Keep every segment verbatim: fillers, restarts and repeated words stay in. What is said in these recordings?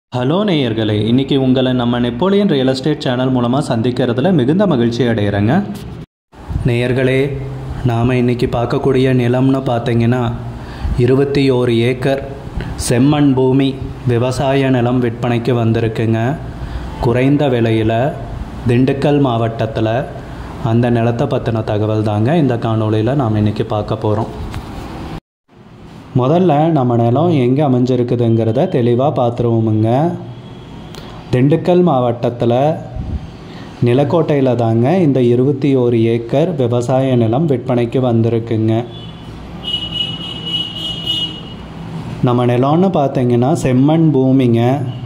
Hello நேயர்களே, இன்றைக்கி உங்களை நம்ம நெப்போலியன் ரியல் எஸ்டேட் சேனல் மூலமாக சந்திக்கிறதுல மிகுந்த மகிழ்ச்சி அடைகிறேங்க. நேயர்களே, நாம் இன்றைக்கி பார்க்கக்கூடிய நிலம்னு பார்த்தீங்கன்னா இருபத்தி ஓரு ஏக்கர் செம்மண் பூமி விவசாய நிலம் விற்பனைக்கு வந்திருக்குங்க. குறைந்த விலையில் திண்டுக்கல் மாவட்டத்தில் அந்த நிலத்தை பற்றின தகவல் தாங்க இந்த காணொளியில் நாம் இன்றைக்கி பார்க்க போகிறோம். முதல்ல நம்ம நிலம் எங்கே அமைஞ்சிருக்குதுங்கிறத தெளிவாக பார்த்துருவோமுங்க. திண்டுக்கல் மாவட்டத்தில் நிலக்கோட்டையில் தாங்க இந்த இருபத்தி ஓரு ஏக்கர் விவசாய நிலம் விற்பனைக்கு வந்திருக்குங்க. நம்ம நிலம்னு பார்த்தீங்கன்னா செம்மண் பூமிங்க.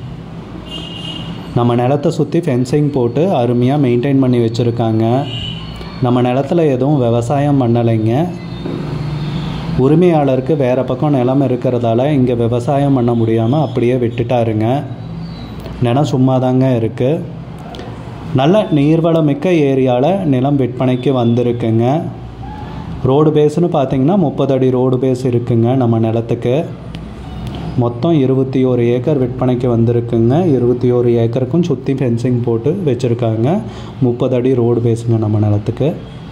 நம்ம நிலத்தை சுற்றி ஃபென்சிங் போட்டு அருமையாக மெயின்டைன் பண்ணி வச்சுருக்காங்க. நம்ம நிலத்தில் எதுவும் விவசாயம் பண்ணலைங்க. உரிமையாளருக்கு வேறு பக்கம் நிலம் இருக்கிறதால இங்கே விவசாயம் பண்ண முடியாமல் அப்படியே விட்டுட்டாருங்க. நிலம் சும்மா தாங்க இருக்குது. நல்ல நீர்வளமிக்க ஏரியாவில் நிலம் விற்பனைக்கு வந்திருக்குங்க. ரோடு பேஸ்னு பார்த்திங்கன்னா முப்பது அடி ரோடு பேஸ் இருக்குங்க. நம்ம நிலத்துக்கு மொத்தம் இருபத்தி ஓரு ஏக்கர் விற்பனைக்கு வந்திருக்குங்க. இருபத்தி ஓரு ஏக்கருக்கும் சுற்றி ஃபென்சிங் போட்டு வச்சுருக்காங்க. முப்பது அடி ரோடு பேஸுங்க நம்ம நிலத்துக்கு.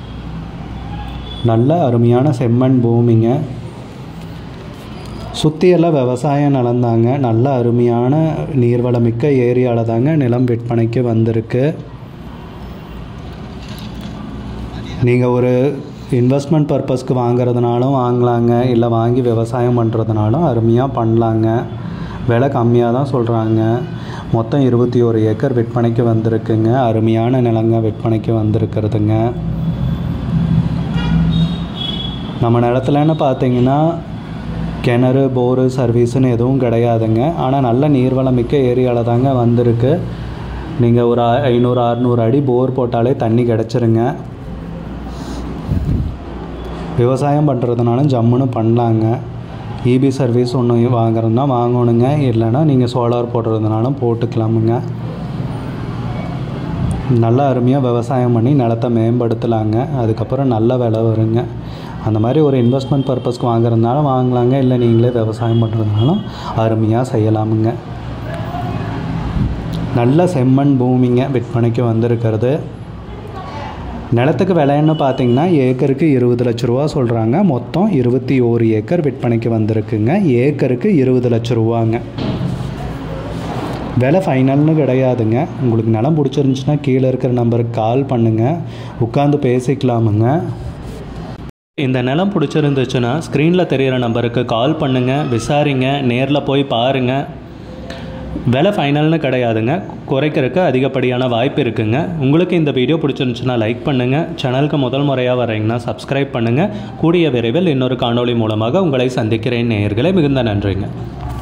நல்ல அருமையான செம்மண் பூமிங்க. சுற்றியெல்லாம் விவசாய நிலம் தாங்க. நல்ல அருமையான நீர்வளமிக்க ஏரியாவில் தாங்க நிலம் விற்பனைக்கு வந்திருக்கு. நீங்கள் ஒரு இன்வெஸ்ட்மெண்ட் பர்பஸ்க்கு வாங்கிறதுனாலும் வாங்கலாங்க, இல்லை வாங்கி விவசாயம் பண்ணுறதுனாலும் அருமையாக பண்ணலாங்க. விலை கம்மியாக தான் சொல்கிறாங்க. மொத்தம் இருபத்தி ஓரு ஏக்கர் விற்பனைக்கு வந்திருக்குங்க. அருமையான நிலங்க விற்பனைக்கு வந்திருக்கிறதுங்க. நம்ம நிலத்துலன்னு பார்த்தீங்கன்னா கிணறு போரு சர்வீஸுன்னு எதுவும் கிடையாதுங்க. ஆனால் நல்ல நீர்வளமிக்க ஏரியாவில் தாங்க வந்திருக்கு. நீங்கள் ஒரு ஐநூறு அறநூறு அடி போர் போட்டாலே தண்ணி கிடச்சிருங்க. விவசாயம் பண்ணுறதுனாலும் ஜம்முன்னு பண்ணலாங்க. இபி சர்வீஸ் ஒன்று வாங்குறதுனா வாங்கணுங்க, இல்லைன்னா நீங்கள் சோலார் போடுறதுனாலும் போட்டுக்கலாமுங்க. நல்லா அருமையாக விவசாயம் பண்ணி நிலத்தை மேம்படுத்தலாங்க. அதுக்கப்புறம் நல்ல விலை வருங்க. அந்த மாதிரி ஒரு இன்வெஸ்ட்மெண்ட் பர்பஸ்க்கு வாங்குறதுனால வாங்கலாங்க, இல்லை நீங்களே விவசாயம் பண்ணுறதுனாலும் அருமையாக செய்யலாமுங்க. நல்ல செம்மண் பூமிங்க விற்பனைக்கு வந்திருக்கிறது. நிலத்துக்கு விலைன்னு பார்த்தீங்கன்னா ஏக்கருக்கு இருபது லட்ச ரூபா சொல்கிறாங்க. மொத்தம் இருபத்தி ஓரு ஏக்கர் விற்பனைக்கு வந்திருக்குங்க. ஏக்கருக்கு இருபது லட்ச ரூபாங்க. விலை ஃபைனல்னு கிடையாதுங்க. உங்களுக்கு நிலம் பிடிச்சிருந்துச்சுன்னா கீழே இருக்கிற நம்பருக்கு கால் பண்ணுங்கள், உட்காந்து பேசிக்கலாமுங்க. இந்த நிலம் பிடிச்சிருந்துச்சுன்னா ஸ்க்ரீனில் தெரிகிற நம்பருக்கு கால் பண்ணுங்கள், விசாரிங்க, நேரில் போய் பாருங்கள். விலை ஃபைனல்னு கிடையாதுங்க. குறைக்கிறதுக்கு அதிகப்படியான வாய்ப்பு இருக்குங்க. உங்களுக்கு இந்த வீடியோ பிடிச்சிருந்துச்சுன்னா லைக் பண்ணுங்கள். சேனலுக்கு முதல் முறையாக வரீங்கன்னா சப்ஸ்கிரைப் பண்ணுங்கள். கூடிய விரைவில் இன்னொரு காணொளி மூலமாக உங்களை சந்திக்கிறேன் நேயர்களே. மிகுந்த நன்றிங்க.